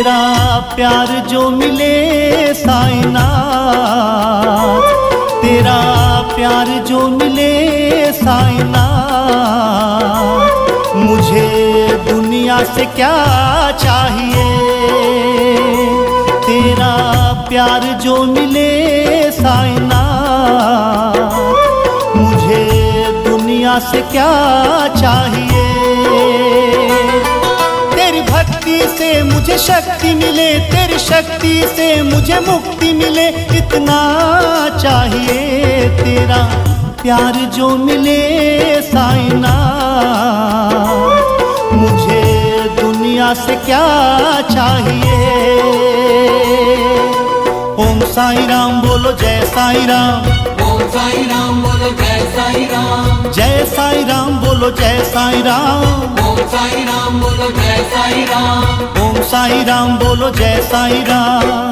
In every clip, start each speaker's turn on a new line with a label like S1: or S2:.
S1: तेरा प्यार जो मिले साईनाथ, तेरा प्यार जो मिले साईनाथ, मुझे दुनिया से क्या चाहिए। तेरा प्यार जो मिले साईनाथ, मुझे दुनिया से क्या चाहिए। तेरी भक्ति से मुझे शक्ति मिले, तेरी शक्ति से मुझे मुक्ति मिले, इतना चाहिए। तेरा प्यार जो मिले साईनाथ, मुझे दुनिया से क्या चाहिए। ओम साई राम बोलो जय साई राम,
S2: ओम साई राम बोलो जय साई राम,
S1: जय साई राम बोलो जय साई राम,
S2: ओम साई राम बोलो जय साई राम,
S1: ओम साई राम बोलो जय साई राम।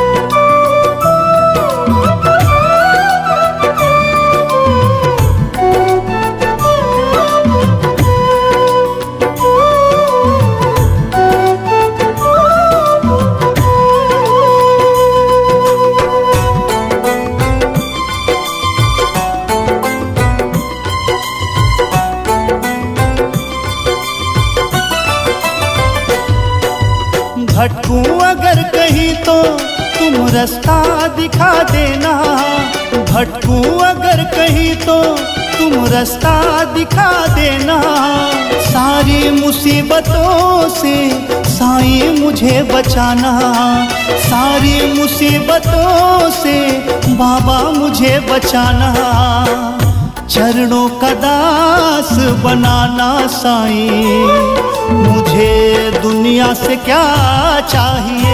S1: भटकूं अगर कहीं तो तुम रास्ता दिखा देना, भटकूं अगर कहीं तो तुम रास्ता दिखा देना। सारी मुसीबतों से साईं मुझे बचाना, सारी मुसीबतों से बाबा मुझे बचाना। चरणों का दास बनाना साईं, मुझे दुनिया से क्या चाहिए।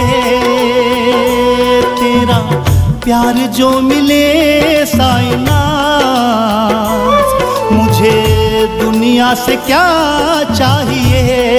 S1: तेरा प्यार जो मिले साईनाथ, मुझे दुनिया से क्या चाहिए।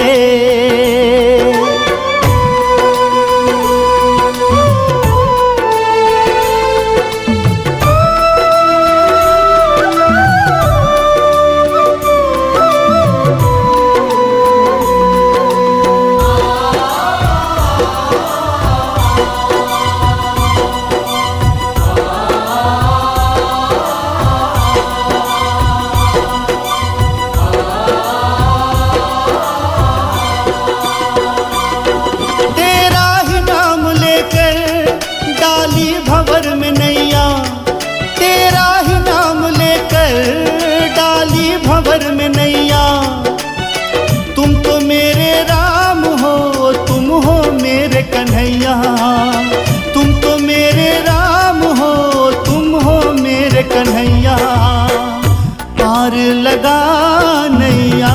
S1: भंवर में नैया, तेरा ही नाम लेकर डाली भंवर में नैया। तुम तो मेरे राम हो, तुम हो मेरे कन्हैया, तुम तो मेरे राम हो, तुम हो मेरे कन्हैया। पार लगा नैया,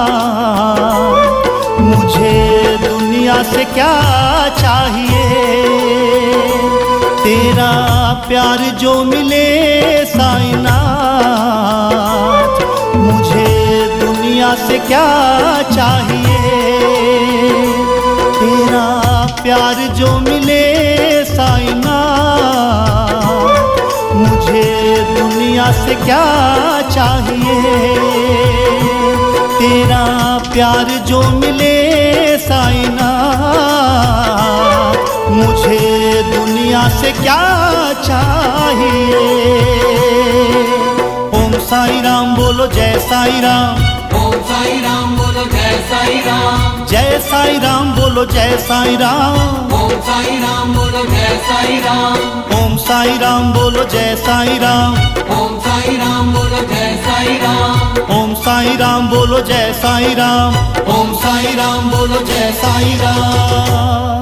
S1: मुझे दुनिया से क्या चाहिए। तेरा प्यार जो मिले साईनाथ, मुझे दुनिया से क्या चाहिए। तेरा प्यार जो मिले साईनाथ, मुझे दुनिया से क्या चाहिए। तेरा प्यार जो मिले साईनाथ, मुझे दुनिया से क्या चाहिए। ओम साई राम बोलो जय साई राम,
S2: ओम साई राम बोलो जय साई राम,
S1: जय साई राम बोलो जय साई राम,
S2: ओम साई राम बोलो जय साई राम,
S1: ओम साई राम बोलो जय साई राम,
S2: ओम साई राम बोलो जय साई राम,
S1: ओम साई राम बोलो जय साई राम,
S2: ओम साई राम बोलो जय साई राम।